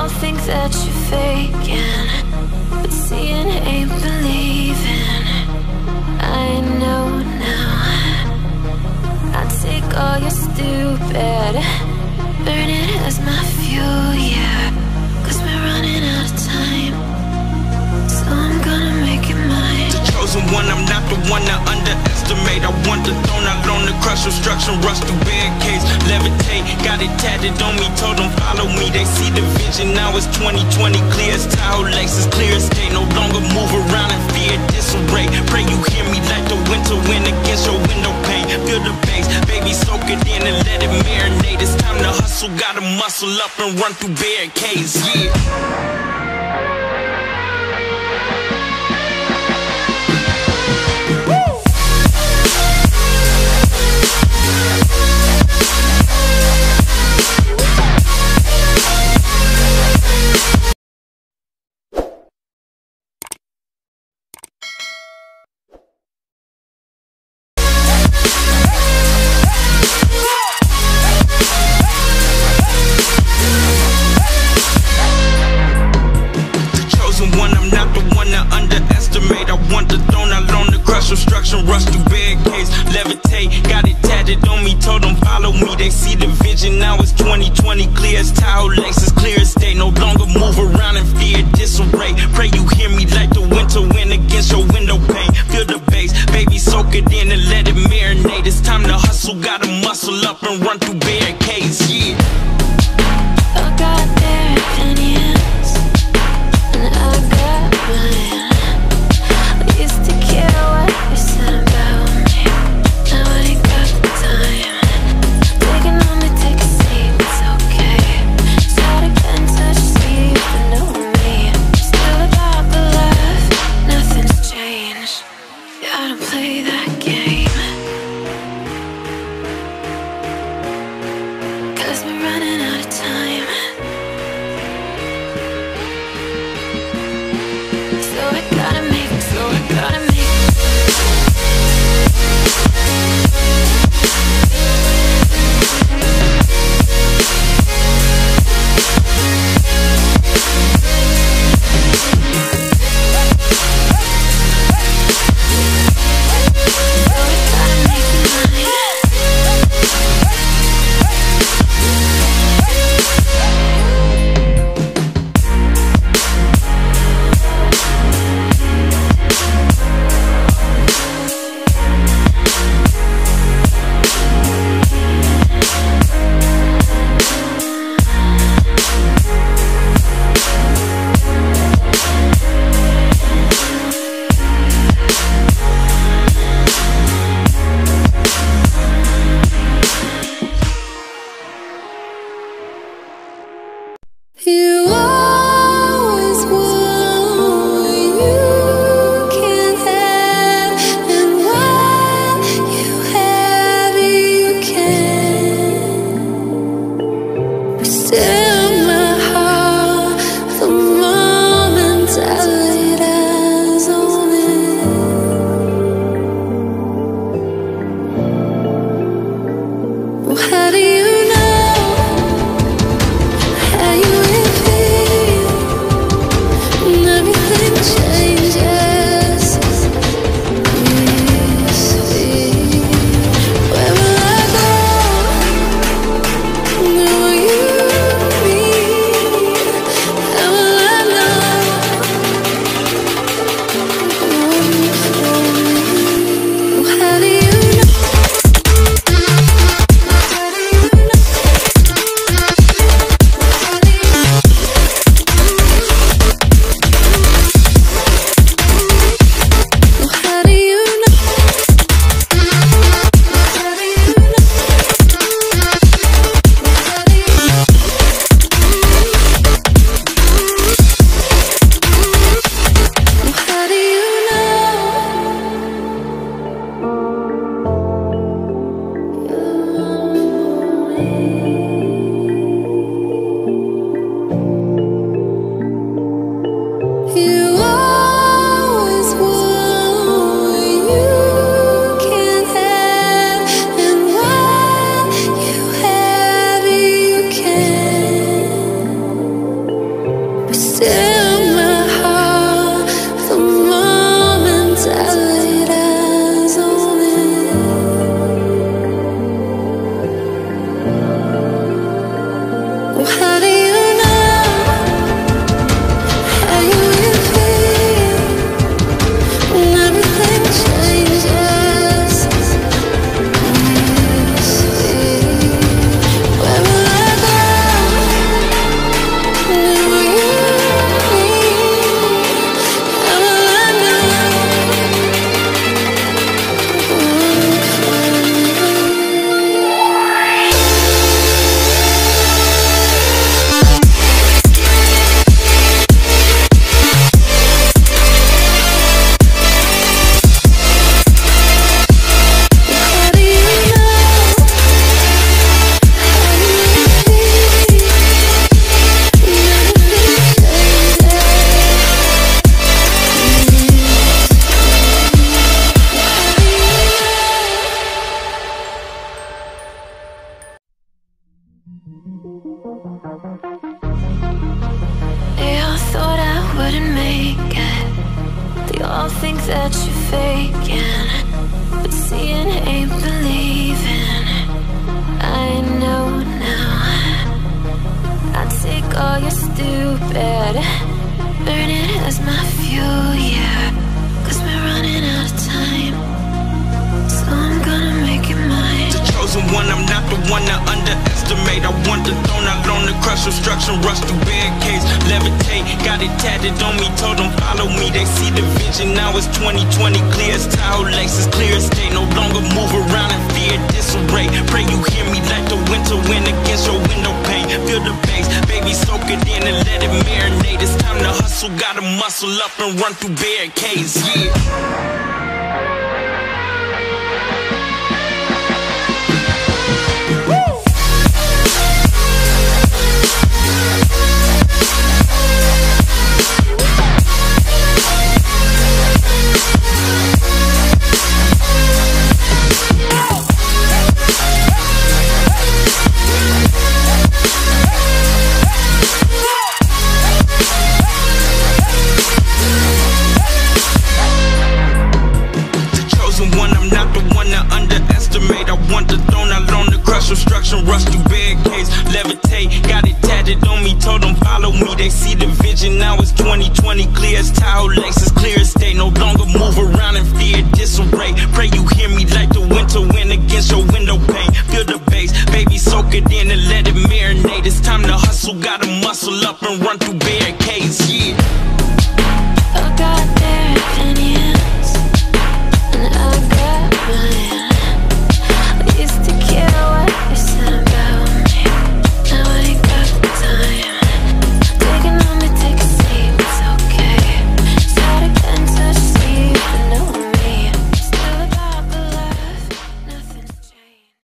think that you're faking, but seeing ain't believing. I know now. I take all your stupid, burn it as my fuel, yeah. Cause we're running out of time, so I'm gonna make it mine. The chosen one, I'm not the one to underestimate. I want the throne, I loan the crush, obstruction, rush through barricades, levitate. Got it tatted on me, told them follow me. They see the vision, now it's 2020, clear as Tahoe Lakes, clear as day. No longer move around in fear, disarray. Pray you hear me like the winter wind against your window pane. Feel the bass, baby, soak it in and let it marinate. It's time to hustle, gotta muscle up and run through barricades, yeah. Obstruction, rush through barricades, levitate. Got it tatted on me, told them follow me. They see the vision, now it's 2020, clear as Tahoe Lakes, as clear as day. No longer move around in fear, disarray. Pray you hear me like the winter wind against your window pane. Feel the bass, baby, soak it in and let it marinate. It's time to hustle, gotta muscle up and run through barricades, yeah. I got their opinions, and I got mine. I used to care what you said about me, now I ain't got the time. Taking on me, take a seat, it's okay. Start again, touch speed, but know me. Still about the love, nothing's changed. Yeah, I don't play that game, 'cause we're running out of time. So I gotta make so the throne, I learned to crush obstruction, rush through barricades, levitate, got it tatted on me, told them follow me, they see the vision, now it's 2020, clear as Tahoe laces, clear as day, no longer move around in fear, disarray, pray you hear me like the winter wind against your window pane, feel the bass, baby soak it in and let it marinate, it's time to hustle, gotta muscle up and run through barricades, yeah. Obstruction, rush through barricades, levitate, got it tatted on me, told them follow me, they see the vision, now it's 2020, clear as Tahoe laces, clear as day, no longer move around in fear, disarray, pray you hear me like the winter wind against your window pane, feel the bass, baby soak it in and let it marinate, it's time to hustle, gotta muscle up and run through barricades, yeah. I got their opinions, and I got mine.